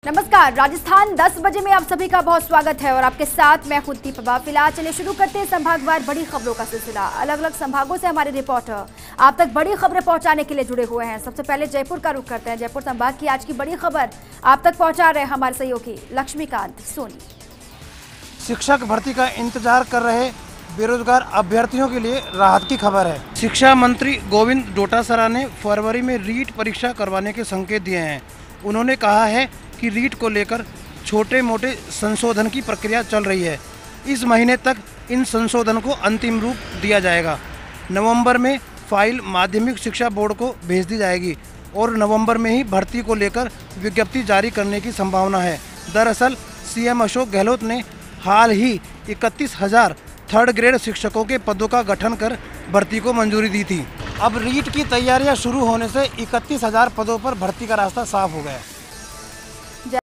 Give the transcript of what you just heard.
नमस्कार, राजस्थान 10 बजे में आप सभी का बहुत स्वागत है और आपके साथ मैं खुद दीपा। फिलहाल चलिए शुरू करते हैं संभागवार बड़ी खबरों का सिलसिला। अलग अलग संभागों से हमारे रिपोर्टर आप तक बड़ी खबरें पहुंचाने के लिए जुड़े हुए हैं। सबसे पहले जयपुर का रुख करते हैं। जयपुर संभाग की आज की बड़ी खबर आप तक पहुंचा रहे हैं हमारे सहयोगी लक्ष्मीकांत सोनी। शिक्षक भर्ती का इंतजार कर रहे बेरोजगार अभ्यर्थियों के लिए राहत की खबर है। शिक्षा मंत्री गोविंद डोटासरा ने फरवरी में रीट परीक्षा करवाने के संकेत दिए हैं। उन्होंने कहा है कि रीट को लेकर छोटे मोटे संशोधन की प्रक्रिया चल रही है। इस महीने तक इन संशोधन को अंतिम रूप दिया जाएगा। नवंबर में फाइल माध्यमिक शिक्षा बोर्ड को भेज दी जाएगी और नवंबर में ही भर्ती को लेकर विज्ञप्ति जारी करने की संभावना है। दरअसल सीएम अशोक गहलोत ने हाल ही 31,000 थर्ड ग्रेड शिक्षकों के पदों का गठन कर भर्ती को मंजूरी दी थी। अब रीट की तैयारियां शुरू होने से 31,000 पदों पर भर्ती का रास्ता साफ हो गया है।